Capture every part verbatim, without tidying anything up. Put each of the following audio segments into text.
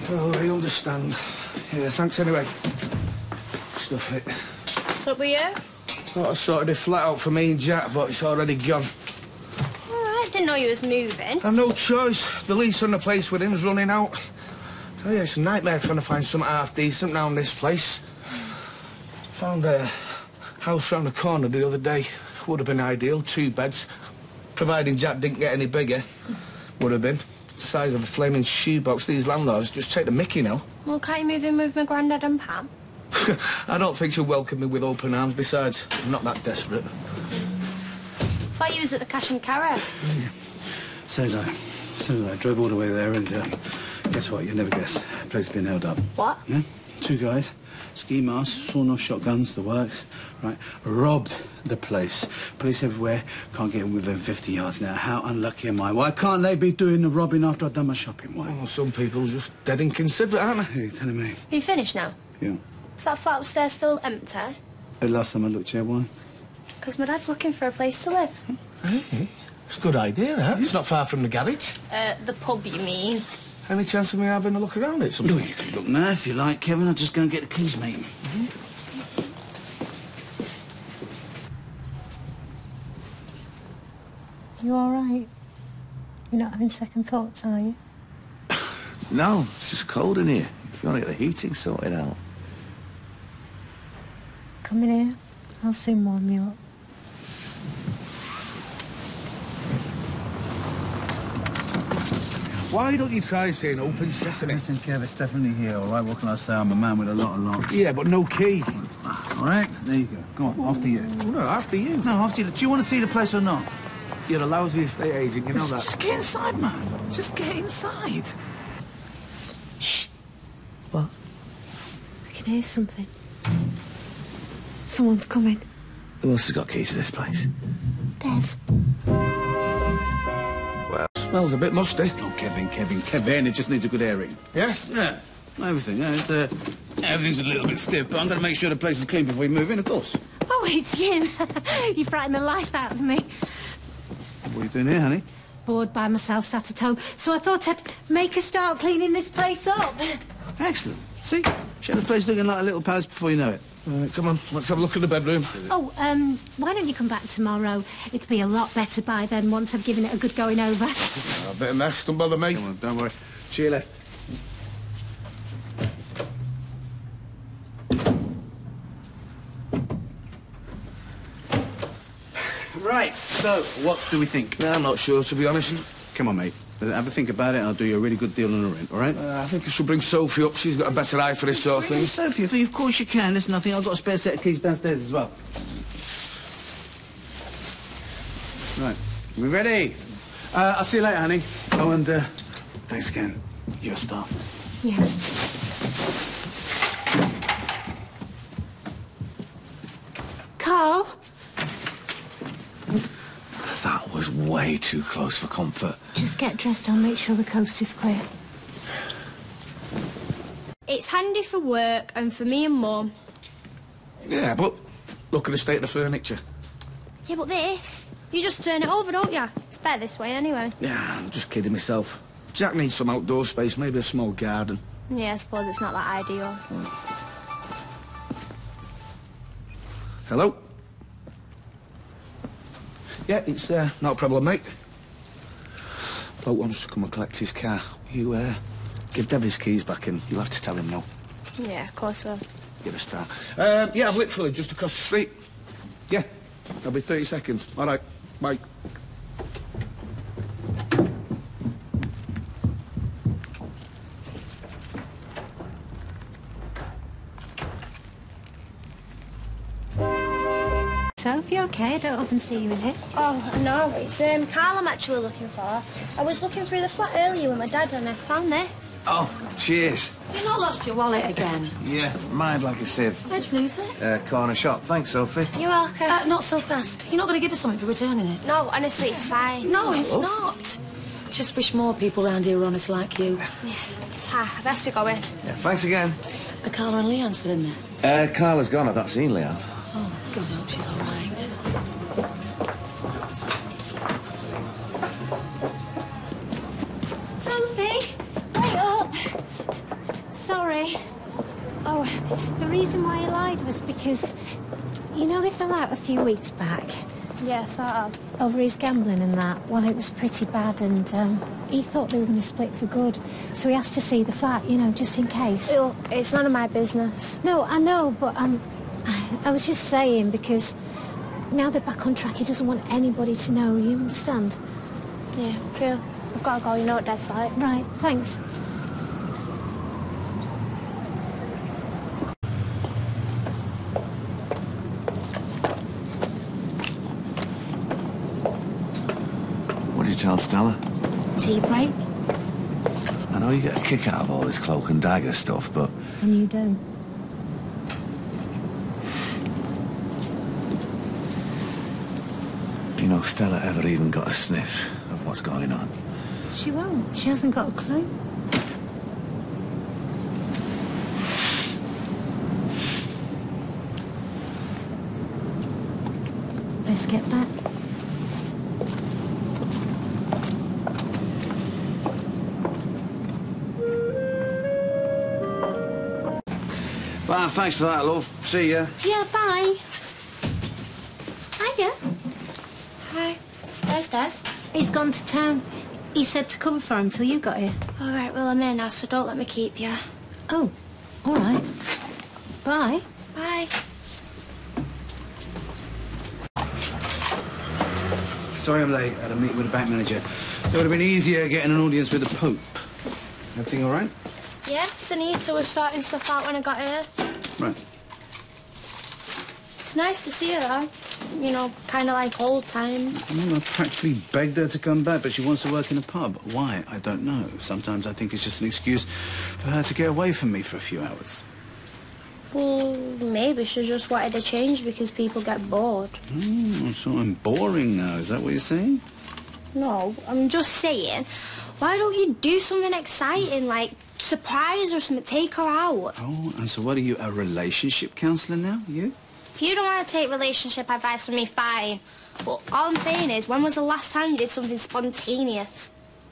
Oh, I understand. Yeah, thanks anyway. Stuff it. What were you? Thought I sorted a flat out for me and Jack, but it's already gone. All right, didn't know you was moving. I've no choice. The lease on the place we're in's running out. Tell you, it's a nightmare trying to find something half-decent now in this place. Found a house round the corner the other day. Would have been ideal, two beds. Providing Jack didn't get any bigger. Would have been. The size of a flaming shoebox. These landlords just take the mickey now. Well, can't you move in with my granddad and Pam? I don't think she'll welcome me with open arms. Besides, I'm not that desperate. Thought you was at the Cash and Carry. Yeah. So did I. So did I. Drove all the way there and, uh, guess what? You'll never guess. The place has been held up. What? Yeah? Two guys, ski masks, sawn-off shotguns, the works, right? Robbed the place. Police everywhere, can't get in within fifty yards now. How unlucky am I? Why can't they be doing the robbing after I've done my shopping? Why? Oh, some people are just dead inconsiderate, aren't they? Hey, you're telling me? Are you finished now? Yeah. Is that flat upstairs still empty? The last time I looked, yeah, why? Because my dad's looking for a place to live. Hey, it's a good idea, that. It's not far from the garage. Uh, the pub, you mean? Any chance of me having a look around it sometime? Oh, you can look now if you like, Kevin. I'll just go and get the keys, mate. Mm-hmm. You all right? You're not having second thoughts, are you? No, it's just cold in here. If you want to get the heating sorted out. Come in here. I'll soon warm you up. Why don't you try saying open sesame? Listen, Kev, it's definitely here, all right? What can I say? I'm a man with a lot of locks. Yeah, but no key. All right, there you go. Go on, after you. No, after you. No, after you. Do you want to see the place or not? You're a lousy estate agent, you know just, that. Just get inside, man. Just get inside. Shh. What? I can hear something. Someone's coming. Who else has got keys to this place? Des. Well, Smells a bit musty. Oh, Kevin, Kevin, Kevin, it just needs a good airing. Yeah? Yeah, everything. Yeah, it's, uh, everything's a little bit stiff, but I'm going to make sure the place is clean before we move in, of course. Oh, it's you. You frightened the life out of me. What are you doing here, honey? Bored by myself, sat at home, so I thought I'd make a start cleaning this place up. Excellent. See? Show the place looking like a little palace before you know it. All right, come on, let's have a look at the bedroom. Oh, um, why don't you come back tomorrow? It'll be a lot better by then once I've given it a good going over. Oh, a bit of mess, don't bother me. Come on, don't worry. To your left. Right, so, what do we think? No, I'm not sure, to be honest. Come on, mate. Have a think about it and I'll do you a really good deal on the rent, all right? Uh, I think I should bring Sophie up. She's got a better eye for this sort of thing. Sophie, of course you can. Listen, I think I've got a spare set of keys downstairs as well. Right, we ready? Uh, I'll see you later, honey. Oh, and uh, thanks again. You're a star. Yeah. Carl? that was way too close for comfort. Just get dressed. I'll make sure the coast is clear. It's handy for work and for me and Mum. Yeah, but look at the state of the furniture. Yeah, but this, you just turn it over, don't you? It's better this way anyway. Yeah, I'm just kidding myself. Jack needs some outdoor space, maybe a small garden. Yeah, I suppose it's not that ideal. Hello? Yeah, it's uh, not a problem, mate. Bloke wants to come and collect his car. You, uh, give Dev his keys back and you'll have to tell him no. Yeah, of course we'll. Give a star. Um, yeah, I'm literally just across the street. Yeah, that'll be thirty seconds. All right, bye. Sophie, okay? I don't often see you in here. Oh, no, it's um, Karl I'm actually looking for. I was looking through the flat earlier with my dad and I found this. Oh, cheers. You've not lost your wallet again? Yeah, mind like a sieve. Where'd you lose it? Uh, corner shop. Thanks, Sophie. You're welcome. Uh, not so fast. You're not going to give us something for returning it? No, honestly, it's fine. No, it's not. Just wish more people around here were honest like you. Yeah, Ta, best be going. Yeah, thanks again. Are Carla and Leanne still in there? Uh, Carla's gone. I've not seen Leanne. Oh, God, I hope she's all right. Sophie, wait up. sorry. Oh, the reason why he lied was because, you know, they fell out a few weeks back. Yeah, sort of. Over his gambling and that. Well, it was pretty bad, and um, he thought they were going to split for good. So he asked to see the flat, you know, just in case. Look, it's none of my business. No, I know, but um, I was just saying because now they're back on track, he doesn't want anybody to know, you understand? Yeah, cool. I've got to go, you know what Dad's like. Right, thanks. What did you tell Stella? Tea break? I know you get a kick out of all this cloak and dagger stuff, but... And you don't. You know, Stella ever even got a sniff of what's going on? She won't. She hasn't got a clue. Let's get back. Well, thanks for that, love. See ya. Yeah, bye. Hiya. Hi. Where's Dev? He's gone to town. He said to cover for him till you got here. All right, well, I'm here now, so don't let me keep you. Oh, all right. Bye. Bye. Sorry I'm late. I had a meeting with the bank manager. It would have been easier getting an audience with the Pope. Everything all right? Yeah, Sunita was sorting stuff out when I got here. Right. It's nice to see her, though. You know, kind of like old times. Well, I practically begged her to come back, but she wants to work in a pub. Why? I don't know. Sometimes I think it's just an excuse for her to get away from me for a few hours. Well, maybe she just wanted to change because people get bored. Oh, so I'm boring now. Is that what you're saying? No, I'm just saying, why don't you do something exciting, like surprise or something, take her out? Oh, and so what are you, a relationship counsellor now, you? If you don't want to take relationship advice from me, fine. But all I'm saying is, when was the last time you did something spontaneous?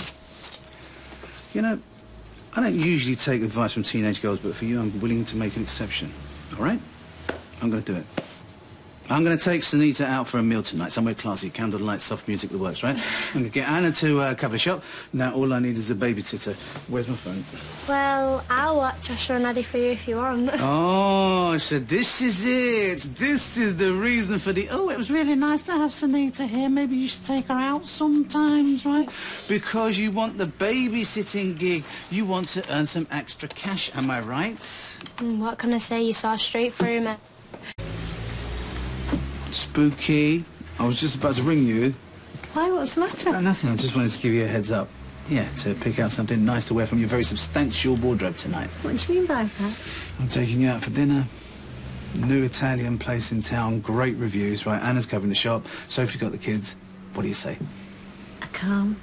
You know, I don't usually take advice from teenage girls, but for you, I'm willing to make an exception. All right? I'm going to do it. I'm going to take Sunita out for a meal tonight, somewhere classy, candlelight, soft music, the works, right? I'm going to get Anna to uh, cover shop. Now all I need is a babysitter. Where's my phone? Well, I'll watch Usher and Eddie for you if you want. Oh, so this is it. This is the reason for the... Oh, it was really nice to have Sunita here. Maybe you should take her out sometimes, right? Because you want the babysitting gig. You want to earn some extra cash, am I right? Mm, what can I say? You saw straight through me. Spooky. I was just about to ring you. Why? What's the matter? Uh, nothing. I just wanted to give you a heads up. Yeah, to pick out something nice to wear from your very substantial wardrobe tonight. What do you mean by that? I'm taking you out for dinner. New Italian place in town. Great reviews, right? Anna's covering the shop. Sophie got the kids. What do you say? I can't.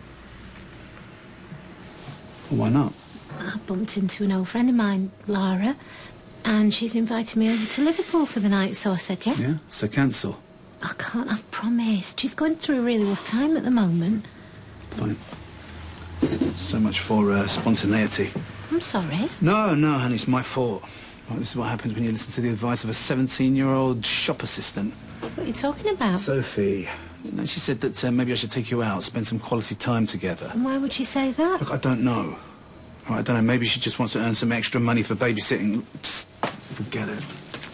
Well, why not? I bumped into an old friend of mine, Lara, and she's invited me over to Liverpool for the night, so I said, yeah. Yeah? So cancel. I can't, I've promised. She's going through a really rough time at the moment. Fine. So much for uh, spontaneity. I'm sorry. No, no, honey, it's my fault. Well, this is what happens when you listen to the advice of a seventeen-year-old shop assistant. What are you talking about? Sophie. You know, she said that uh, maybe I should take you out, spend some quality time together. And why would she say that? Look, I don't know. All right, I don't know, maybe she just wants to earn some extra money for babysitting. Just forget it.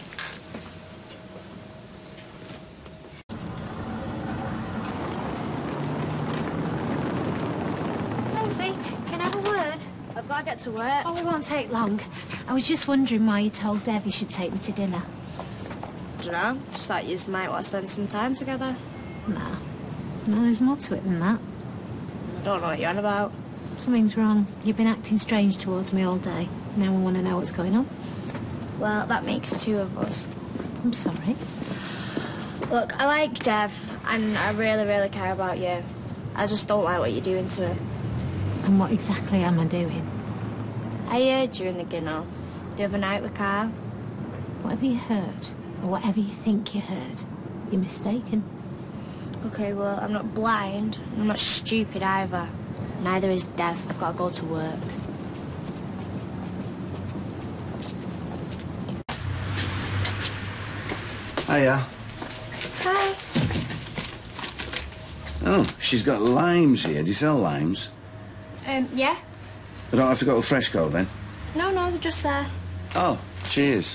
Sophie, can I have a word? I've got to get to work. Oh, it won't take long. I was just wondering why you told Dev you should take me to dinner. Dunno, just thought you might want to spend some time together. No. No, there's more to it than that. I don't know what you're on about. Something's wrong. You've been acting strange towards me all day. Now I want to know what's going on. Well, that makes two of us. I'm sorry. Look, I like Dev, and I really, really care about you. I just don't like what you're doing to him. And what exactly am I doing? I heard you in the Ginno the other night with Karl. Whatever you heard, or whatever you think you heard, you're mistaken. Okay, well, I'm not blind. I'm not stupid either. Neither is Dev. I've got to go to work. Hiya. Hi. Oh, she's got limes here. Do you sell limes? Um, yeah? I don't have to go to Freshco then? No, no, they're just there. Oh, cheers.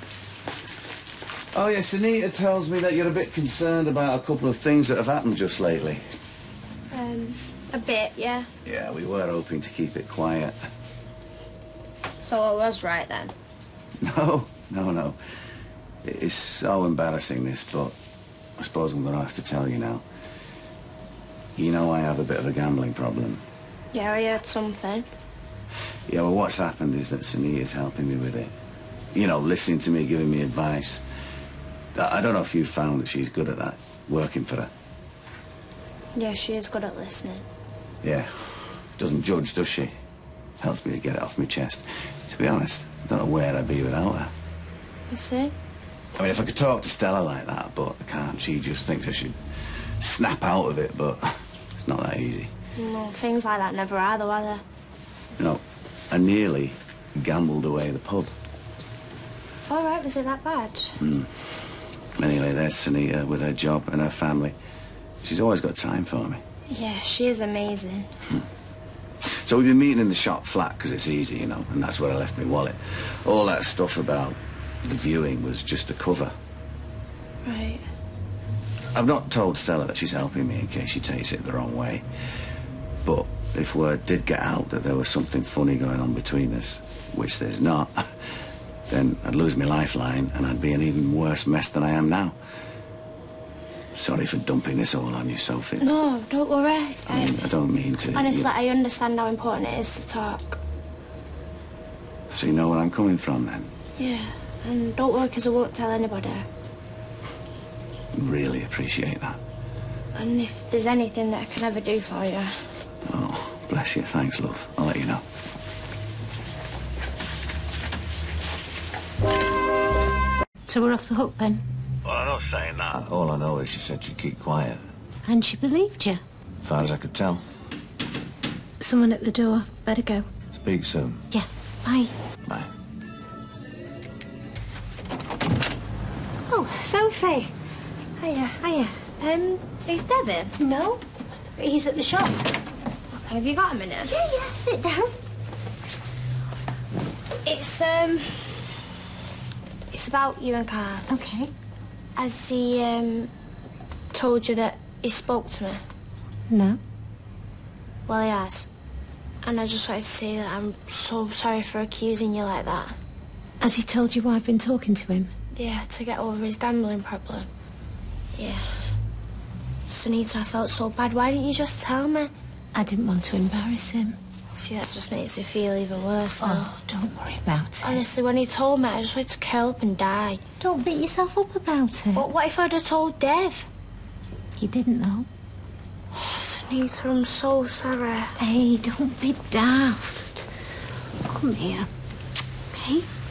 Oh, yes, Sunita tells me that you're a bit concerned about a couple of things that have happened just lately. Um, a bit, yeah. Yeah, we were hoping to keep it quiet. So I was right then. No, no, no. It's so embarrassing, this, but I suppose I'm going to have to tell you now. You know I have a bit of a gambling problem. Yeah, I heard something. Yeah, well, what's happened is that Sunita's helping me with it. You know, listening to me, giving me advice. I don't know if you've found that she's good at that, working for her. Yeah, she is good at listening. Yeah. Doesn't judge, does she? Helps me to get it off my chest. To be honest, I don't know where I'd be without her. You see? I mean, if I could talk to Stella like that, but I can't. She just thinks I should snap out of it, but it's not that easy. No, things like that never are, though, are they? You know, I nearly gambled away the pub. All right, was it that bad? Mm. Anyway, there's Sunita with her job and her family. She's always got time for me. Yeah, she is amazing. Hmm. So we've been meeting in the shop flat because it's easy, you know, and that's where I left my wallet. All that stuff about the viewing was just a cover. Right. I've not told Stella that she's helping me in case she takes it the wrong way. But if word did get out that there was something funny going on between us, which there's not, then I'd lose my lifeline and I'd be an even worse mess than I am now. Sorry for dumping this all on you, Sophie. No, don't worry. I mean, I don't mean to... Honestly, you... I understand how important it is to talk. So you know where I'm coming from, then? Yeah, and don't worry, because I won't tell anybody. Really appreciate that. And if there's anything that I can ever do for you... Oh, bless you. Thanks, love. I'll let you know. So we're off the hook, then? Well, I'm not saying that. All I know is she said she'd keep quiet. And she believed you? As far as I could tell. Someone at the door. Better go. Speak soon. Yeah. Bye. Bye. Oh, Sophie. Hiya. Hiya. Um, is Devin? No. He's at the shop. Okay, have you got a minute? Yeah, yeah. Sit down. It's, um... It's about you and Karl. Okay. Has he, um... told you that he spoke to me? No. Well, he has. And I just wanted to say that I'm so sorry for accusing you like that. Has he told you why I've been talking to him? Yeah, to get over his gambling problem. Yeah. Sunita, I felt so bad. Why didn't you just tell me? I didn't want to embarrass him. See, that just makes me feel even worse now. Oh, don't worry about it. Honestly, when he told me, I just wanted to curl up and die. Don't beat yourself up about it. But what if I'd have told Dev? You didn't know. Oh, Sunita, I'm so sorry. Hey, don't be daft. Come here. Okay?